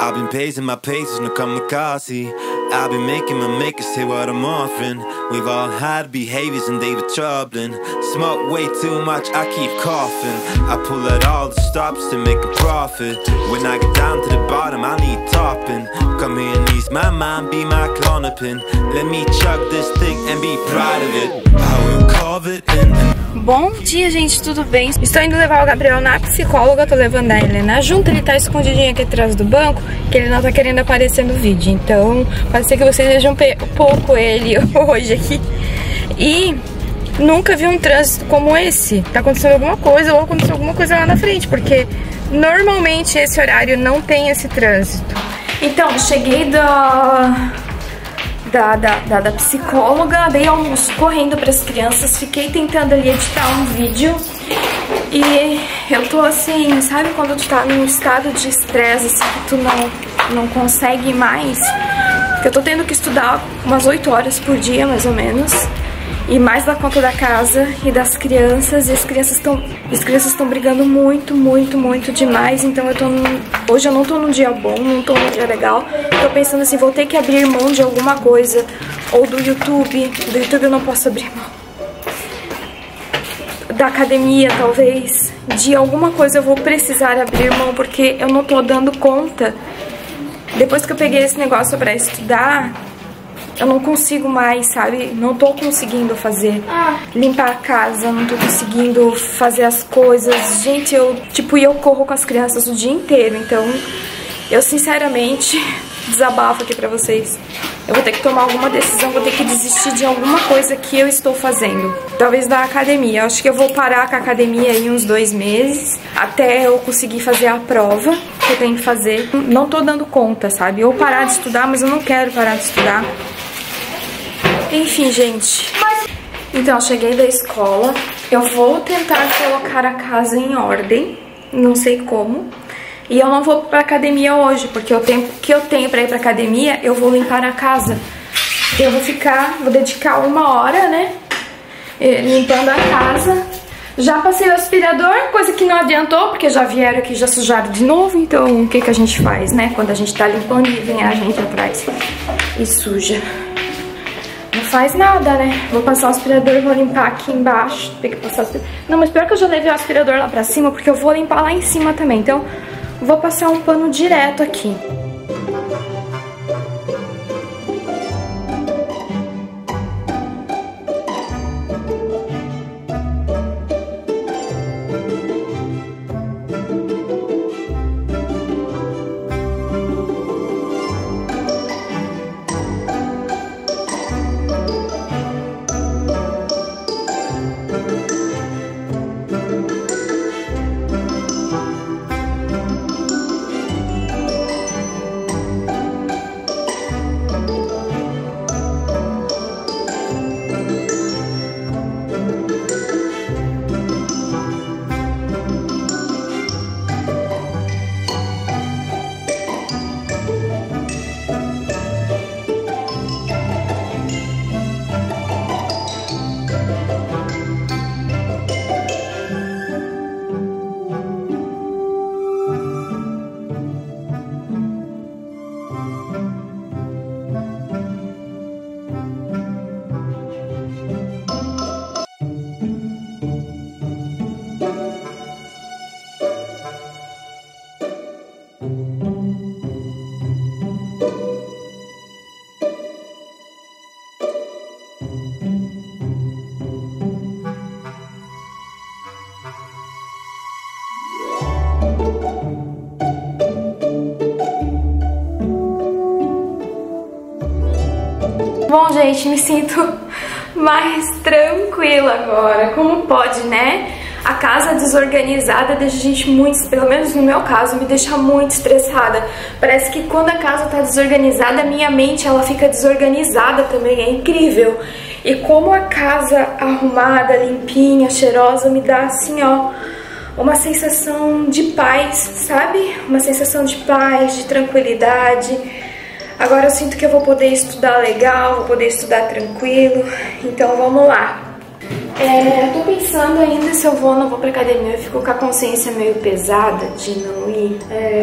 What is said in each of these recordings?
I've been pacing my paces no kamikaze. I've been making my makers say what I'm offering. We've all had behaviors and they were troubling. Smoke way too much, I keep coughing. I pull out all the stops to make a profit. When I get down to the bottom, I need topping. Come here and ease my mind, be my clonopin. Let me chug this thing and be proud of it. I will carve it in. Bom dia, gente, tudo bem? Estou indo levar o Gabriel na psicóloga, tô levando a Helena junto. Ele tá escondidinho aqui atrás do banco, que ele não tá querendo aparecer no vídeo. Então, pode ser que vocês vejam um pouco ele hoje aqui. E nunca vi um trânsito como esse. Tá acontecendo alguma coisa ou aconteceu alguma coisa lá na frente, porque normalmente esse horário não tem esse trânsito. Então, cheguei da psicóloga, dei almoço correndo para as crianças, fiquei tentando ali editar um vídeo e eu tô assim, sabe quando tu tá num estado de estresse, assim, que tu não consegue mais? Porque eu tô tendo que estudar umas 8 horas por dia, mais ou menos, e mais da conta da casa e das crianças, e as crianças estão brigando muito demais, então hoje eu não tô num dia bom, não tô num dia legal. Tô pensando assim, vou ter que abrir mão de alguma coisa, ou do YouTube eu não posso abrir mão, da academia talvez, de alguma coisa eu vou precisar abrir mão, porque eu não tô dando conta. Depois que eu peguei esse negócio pra estudar, eu não consigo mais, sabe? Não tô conseguindo fazer, limpar a casa, não tô conseguindo fazer as coisas. Gente, eu corro com as crianças o dia inteiro, então eu sinceramente desabafo aqui pra vocês. Eu vou ter que tomar alguma decisão, vou ter que desistir de alguma coisa que eu estou fazendo. Talvez da academia. Eu acho que eu vou parar com a academia aí uns 2 meses, até eu conseguir fazer a prova que eu tenho que fazer. Não tô dando conta, sabe? Ou parar de estudar, mas eu não quero parar de estudar. Enfim, gente. Então, eu cheguei da escola. Eu vou tentar colocar a casa em ordem. Não sei como. E eu não vou pra academia hoje, porque o tempo que eu tenho pra ir pra academia, eu vou limpar a casa. Eu vou dedicar 1 hora, né, limpando a casa. Já passei o aspirador, coisa que não adiantou, porque já vieram aqui, já sujaram de novo. Então, o que a gente faz, né, quando a gente tá limpando e vem a gente atrás e suja? Não faz nada, né? Vou passar o aspirador e vou limpar aqui embaixo. Tem que passar o aspirador. Não, mas pior que eu já levei o aspirador lá pra cima, porque eu vou limpar lá em cima também. Então, vou passar um pano direto aqui. Bom, gente, me sinto mais tranquila agora. Como pode, né? A casa desorganizada deixa a gente muito, pelo menos no meu caso, me deixa muito estressada. Parece que quando a casa tá desorganizada, a minha mente ela fica desorganizada também, é incrível. E como a casa arrumada, limpinha, cheirosa, me dá assim, ó, uma sensação de paz, sabe? Uma sensação de paz, de tranquilidade. Agora eu sinto que eu vou poder estudar legal, vou poder estudar tranquilo. Então vamos lá. Tô pensando ainda se eu vou ou não vou pra academia. Eu fico com a consciência meio pesada de não ir.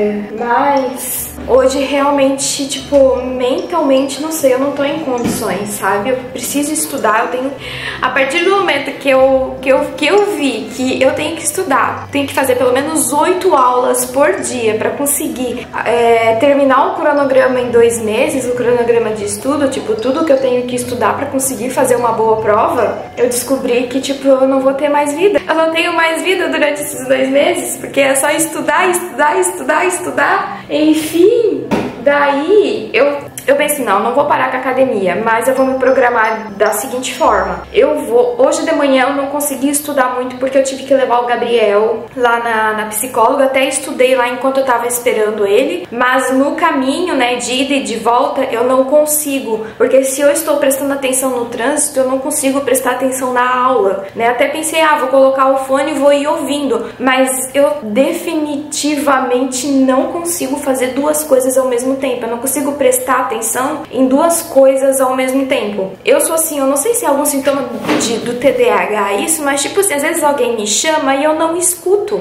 Mas hoje realmente, tipo, mentalmente, não sei, eu não tô em condições, sabe? Eu preciso estudar, eu tenho... A partir do momento que eu vi que eu tenho que estudar, tenho que fazer pelo menos 8 aulas por dia pra conseguir terminar o cronograma em 2 meses, o cronograma de estudo, tipo, tudo que eu tenho que estudar pra conseguir fazer uma boa prova, eu descobri que, tipo, eu não vou ter mais vida. Eu não tenho mais vida durante esses 2 meses, porque é só estudar, estudar, estudar, estudar. Enfim, daí eu pensei, não vou parar com a academia, mas eu vou me programar da seguinte forma. Hoje de manhã eu não consegui estudar muito porque eu tive que levar o Gabriel lá na psicóloga, até estudei lá enquanto eu tava esperando ele, mas no caminho, né, de ida e de volta, eu não consigo, porque se eu estou prestando atenção no trânsito, eu não consigo prestar atenção na aula, né, até pensei, vou colocar o fone e vou ir ouvindo, mas eu definitivamente não consigo fazer 2 coisas ao mesmo tempo, eu não consigo prestar atenção em 2 coisas ao mesmo tempo. Eu sou assim, eu não sei se é algum sintoma do TDAH isso, mas tipo assim, às vezes alguém me chama e eu não escuto.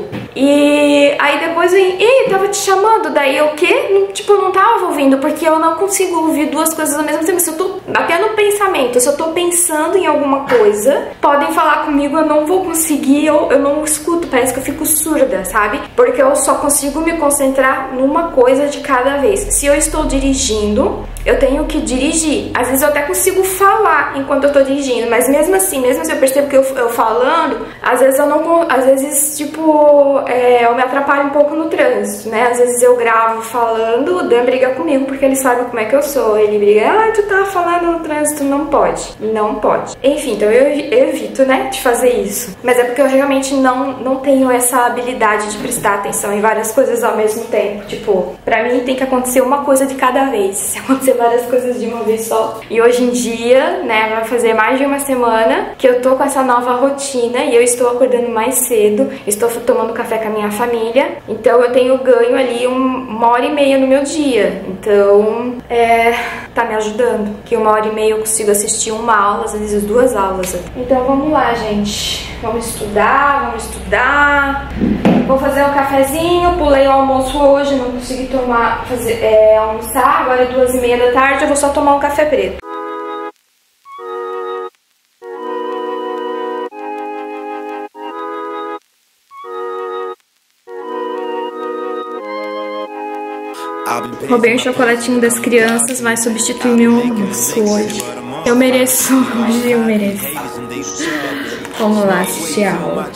E aí depois vem, ei, tava te chamando, daí eu o quê? Tipo, eu não tava ouvindo, porque eu não consigo ouvir 2 coisas ao mesmo tempo. Se eu tô até no pensamento, se eu tô pensando em alguma coisa, podem falar comigo, eu não vou conseguir, eu não escuto, parece que eu fico surda, sabe? Porque eu só consigo me concentrar numa coisa de cada vez. Se eu estou dirigindo, eu tenho que dirigir. Às vezes eu até consigo falar enquanto eu tô dirigindo, mas mesmo assim, mesmo se eu percebo que eu falando, às vezes eu não, às vezes, tipo, eu me atrapalho um pouco no trânsito, né? Às vezes eu gravo falando, o Dan briga comigo porque ele sabe como é que eu sou. Ele briga, tu tá falando no trânsito, não pode. Não pode. Enfim, então eu evito, né, de fazer isso. Mas é porque eu realmente não tenho essa habilidade de prestar atenção em várias coisas ao mesmo tempo. Tipo, pra mim tem que acontecer uma coisa de cada vez. Se acontecer várias coisas de uma vez só. E hoje em dia, né, vai fazer mais de uma semana que eu tô com essa nova rotina e eu estou acordando mais cedo, estou tomando café com a minha família, então eu tenho ganho ali 1h30 no meu dia. Então, tá me ajudando, que 1h30 eu consigo assistir uma aula, às vezes 2 aulas. Então vamos lá, gente. Vamos estudar, Vou fazer um cafezinho, pulei o almoço hoje, não consegui almoçar, agora é 2h30 da tarde, eu vou só tomar um café preto. Roubei o chocolatinho das crianças, mas substituí meu almoço hoje. Eu mereço, hoje eu mereço. Vamos lá assistir a aula.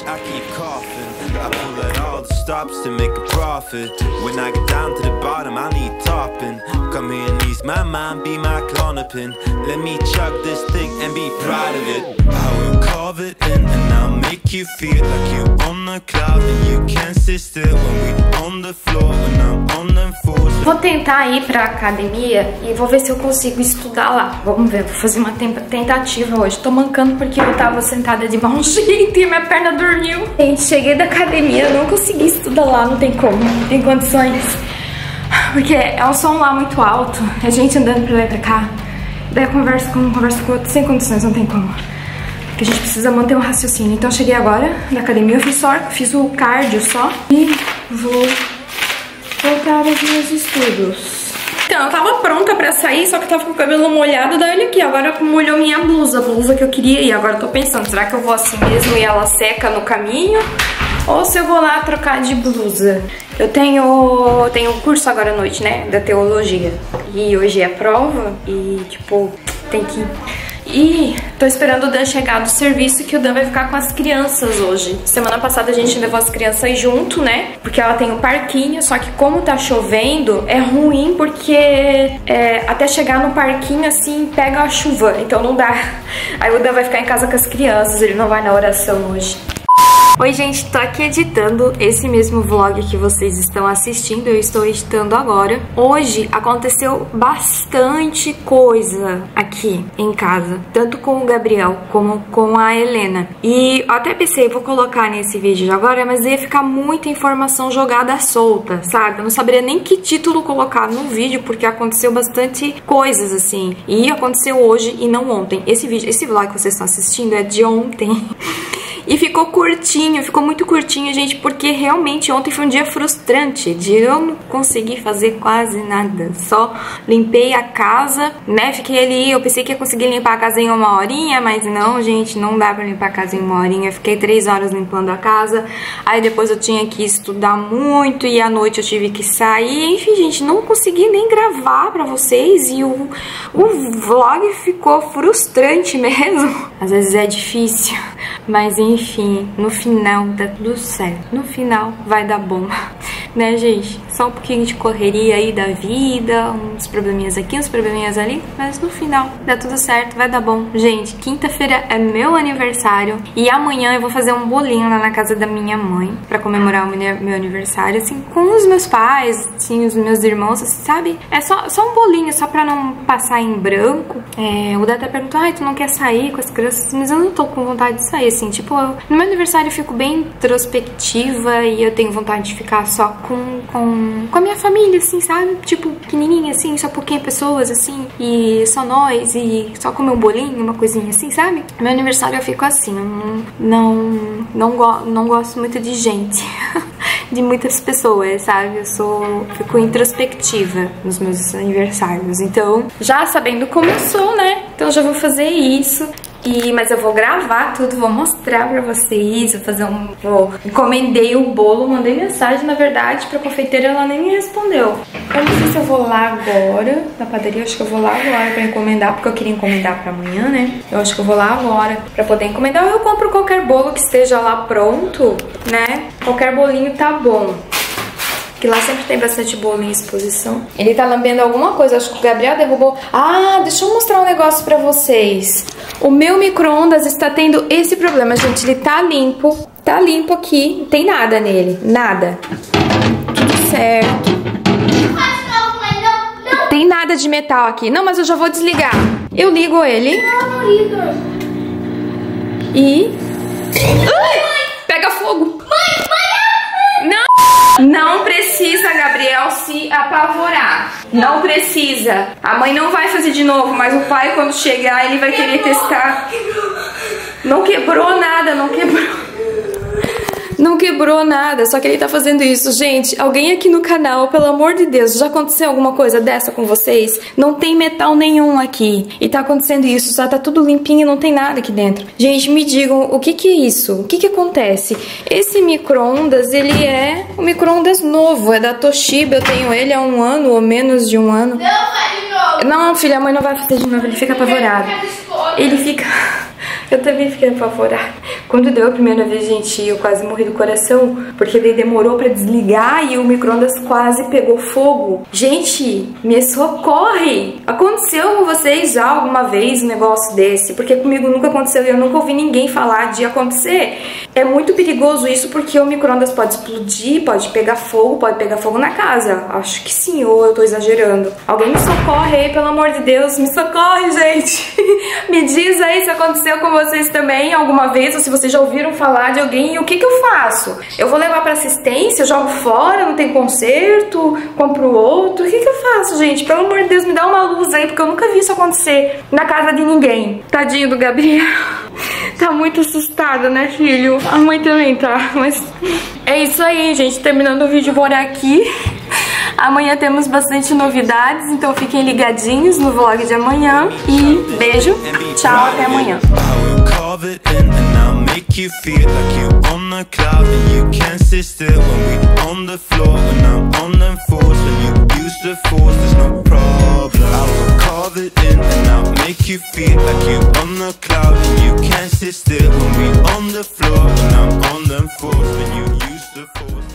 Stops to make a profit. When I get down to the bottom, I need topping. Come here and ease my mind, be my clonopin. Let me chug this thing and be proud of it. I will carve it in and I'll make you feel like you on the cloud and you can't sit still when we on the floor when I'm on them floors. Vou tentar ir pra academia e vou ver se eu consigo estudar lá. Vamos ver, vou fazer uma tentativa hoje. Tô mancando porque eu tava sentada de mau jeito e minha perna dormiu. Gente, cheguei da academia, não consegui estudar lá, não tem como, não tem condições. Porque é um som lá muito alto, a gente andando pra lá e pra cá. Daí eu converso com outro, sem condições, não tem como. Porque a gente precisa manter um raciocínio. Então eu cheguei agora na academia, eu fiz o cardio só e vou voltar aos meus estudos. Então, eu tava pronta pra sair, só que eu tava com o cabelo molhado, daí olha aqui, agora molhou minha blusa, a blusa que eu queria ir. Agora eu tô pensando, será que eu vou assim mesmo e ela seca no caminho? Ou se eu vou lá trocar de blusa? Eu tenho curso agora à noite, né, da teologia. E hoje é prova e, tipo, tem que... E tô esperando o Dan chegar do serviço, que o Dan vai ficar com as crianças hoje. Semana passada a gente levou as crianças junto, né? Porque ela tem um parquinho, só que como tá chovendo, é ruim porque até chegar no parquinho, assim, pega a chuva. Então não dá. Aí o Dan vai ficar em casa com as crianças, ele não vai na oração hoje. Oi gente, tô aqui editando esse mesmo vlog que vocês estão assistindo, eu estou editando agora. Hoje aconteceu bastante coisa aqui em casa, tanto com o Gabriel como com a Helena. E eu até pensei, vou colocar nesse vídeo de agora, mas ia ficar muita informação jogada solta, sabe? Eu não saberia nem que título colocar no vídeo, porque aconteceu bastante coisas assim. E aconteceu hoje e não ontem. Esse vlog que vocês estão assistindo é de ontem. E ficou curtinho, ficou muito curtinho, gente, porque realmente ontem foi um dia frustrante, de eu não conseguir fazer quase nada. Só limpei a casa, né, fiquei ali, eu pensei que ia conseguir limpar a casa em 1 horinha, mas não, gente, não dá pra limpar a casa em 1 horinha. Fiquei 3 horas limpando a casa, aí depois eu tinha que estudar muito e à noite eu tive que sair. Enfim, gente, não consegui nem gravar pra vocês e o vlog ficou frustrante mesmo. Às vezes é difícil, mas enfim, no final dá tudo certo. No final vai dar bom, né, gente? Só um pouquinho de correria aí da vida, uns probleminhas aqui, uns probleminhas ali, mas no final dá tudo certo, vai dar bom. Gente, quinta-feira é meu aniversário e amanhã eu vou fazer um bolinho lá na casa da minha mãe pra comemorar o meu aniversário, assim, com os meus pais, assim, os meus irmãos, assim, sabe? É só um bolinho, só pra não passar em branco. O Dada até perguntou, ai, tu não quer sair com as crianças? Mas eu não tô com vontade de sair, assim, tipo, no meu aniversário eu fico bem introspectiva e eu tenho vontade de ficar só com a minha família, assim, sabe? Tipo, pequenininha, assim, só pouquinho pessoas, assim, e só nós, e só comer um bolinho, uma coisinha assim, sabe? No meu aniversário eu fico assim, eu não gosto muito de gente, de muitas pessoas, sabe? Fico introspectiva nos meus aniversários, então, já sabendo como eu sou, né? Então já vou fazer isso. Mas eu vou gravar tudo, vou mostrar pra vocês, encomendei o bolo, mandei mensagem, na verdade, pra confeiteira, ela nem me respondeu. Eu não sei se eu vou lá agora, na padaria, acho que eu vou lá agora pra encomendar, porque eu queria encomendar pra amanhã, né? Eu acho que eu vou lá agora pra poder encomendar, ou eu compro qualquer bolo que esteja lá pronto, né? Qualquer bolinho tá bom. Que lá sempre tem bastante bolo em exposição. Ele tá lambendo alguma coisa, acho que o Gabriel derrubou. Ah, deixa eu mostrar um negócio pra vocês. O meu micro-ondas está tendo esse problema, gente. Ele tá limpo aqui, não tem nada nele, nada. Tudo certo. Não tem nada de metal aqui. Não, mas eu já vou desligar. Eu ligo ele. Não liga. E... pega fogo. Não precisa, Gabriel, se apavorar. Não precisa. A mãe não vai fazer de novo, mas o pai, quando chegar, ele vai querer testar. Não quebrou nada, não quebrou. Não quebrou nada, só que ele tá fazendo isso. Gente, alguém aqui no canal, pelo amor de Deus, já aconteceu alguma coisa dessa com vocês? Não tem metal nenhum aqui. E tá acontecendo isso, só tá tudo limpinho e não tem nada aqui dentro. Gente, me digam, o que que é isso? O que que acontece? Esse micro-ondas, ele é um micro-ondas novo, é da Toshiba, eu tenho ele há 1 ano ou menos de 1 ano. Não, vai de novo. Não, filha, a mãe não vai fazer de novo, ele fica apavorado. Ele fica... Eu também fiquei apavorada. Quando deu a primeira vez, gente, eu quase morri do coração, porque daí demorou pra desligar e o micro-ondas quase pegou fogo. Gente, me socorre! Aconteceu com vocês já alguma vez um negócio desse? Porque comigo nunca aconteceu e eu nunca ouvi ninguém falar de acontecer. É muito perigoso isso, porque o micro-ondas pode explodir, pode pegar fogo na casa. Acho que sim, ou eu tô exagerando. Alguém me socorre aí, pelo amor de Deus, me socorre, gente! Me diz aí se aconteceu com vocês também alguma vez, ou se vocês já ouviram falar de alguém, e o que que eu faço? Eu vou levar pra assistência, jogo fora, não tem conserto, compro outro? O que que eu faço, gente? Pelo amor de Deus, me dá uma luz aí, porque eu nunca vi isso acontecer na casa de ninguém. Tadinho do Gabriel. Tá muito assustada, né, filho? A mãe também tá, mas... É isso aí, gente. Terminando o vídeo por aqui. Amanhã temos bastante novidades, então fiquem ligadinhos no vlog de amanhã. E beijo, tchau, até amanhã. You feel like you're on the cloud and you can't sit still when we on the floor, when I'm on them floors, when you use the force, there's no problem. I will carve it in and I'll make you feel like you're on the cloud and you can't sit still when we on the floor, when I'm on them floors, when you use the force.